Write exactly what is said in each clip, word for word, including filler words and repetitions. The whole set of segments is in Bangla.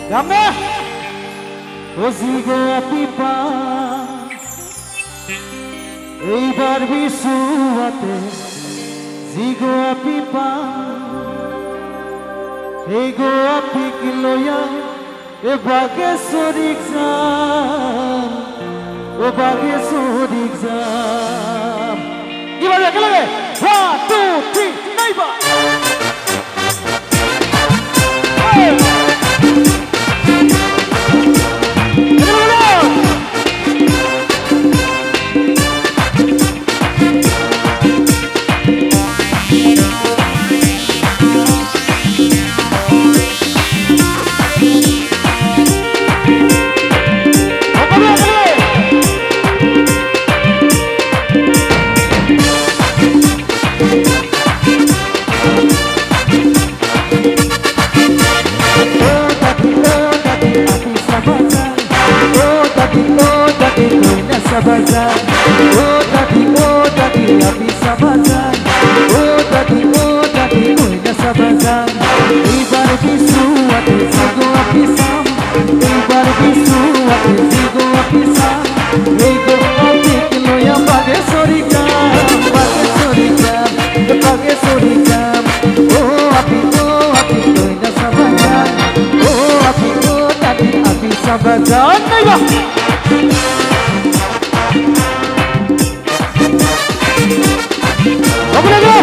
Gamne Ozigo pipa Eibar bisuate Zigo pipa Ego apik loya E bage sorik zam O bage sorik zam Gimana kelage one two three neighbor Sabazan, oh tadi, oh tadi, api sabazan, oh tadi, oh tadi, oina sabazan. Ibar bisu ate zigo api sam, ibar bisu ate zigo api sam. Ego api kiloya bage sorikam, bage sorikam, bage sorikam. Oh api, oh api, oina sabazan, oh api, oh tadi, api sabazan. Neiba. Vamos lá!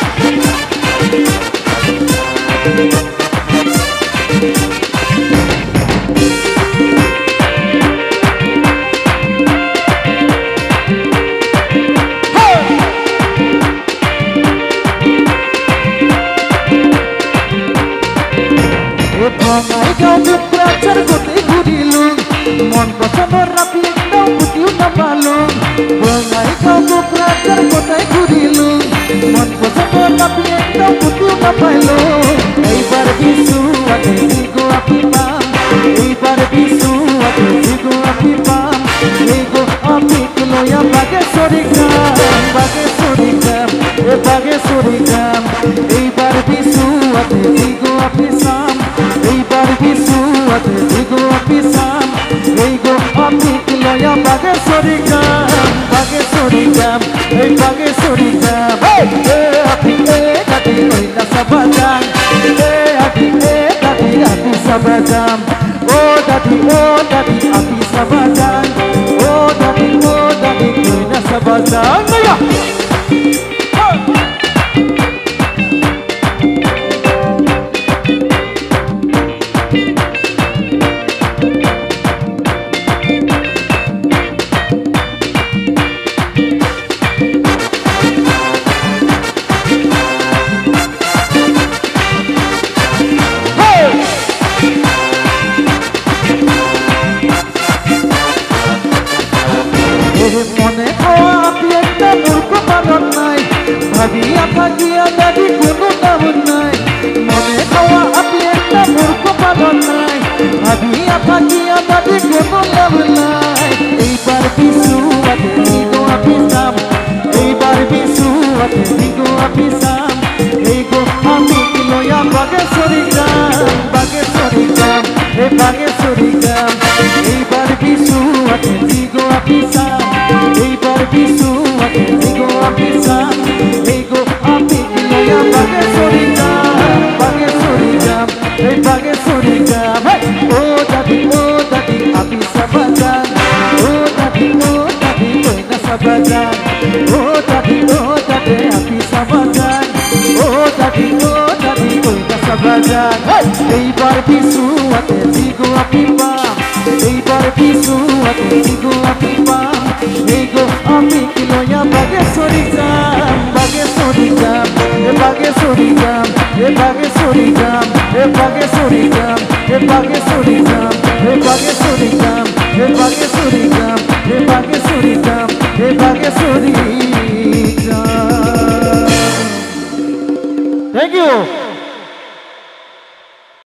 E pangai kau belajar kote gudilung, mon pasal rapi kau putih na balung. Pangai kau belajar kote gudilung, mon pasal rapi kau putih na balung. Eibar bisu ate zigo api pam, eibar bisu ate zigo api pam. Ego api kiloya bage sorikam, bage sorikam, e bage sorikam. Eibar bisu ate zigo api sam, eibar bisu ate zigo api sam. Ego api kiloya bage sorikam, bage sorikam, e bage sorikam. Hey, api e tadi oina sabazan, e api e tadi api sabazan. Oh tadi, oh tadi api sabazan, oh tadi, oh tadi oina sabazan. Naya. মনে খাওয়া আপনি একটা মূর্খ পাগল নাই, ভাবিয়া থাকিয়া দাবি কোনো দাম নাই। মনে খাওয়া আপনি একটা মূর্খ পাগল নাই, ভাবিয়া থাকিয়া দাবি কোনো লাভ নাই। এইবার বিশু আতে দিগো আপনি সাম, এইবার বিশু আতে দিগো আপনি সাম। এইগো আমি কিলোয়া বাগে সরিগাম, বাগে সরিগাম, এ বাগে সরিগাম। এইবার বিশু আতে দিগো আপনি সাম, eibar bisu ate zigo api sam. Ego api kiloya bage sorikam, bage sorikam, hey bage sorikam. Oh tadi, oh tadi api sabazan, oh tadi, oh tadi oina sabazan. Oh tadi, oh tadi api sabazan, oh tadi, oh tadi oina sabazan. Eibar bisu ate zigo api pam, eibar bisu ate zigo api pam. Ego api kiloya bage sorikam, bage sorikam, e bage sorikam, e bage sorikam, e bage sorikam, e bage sorikam.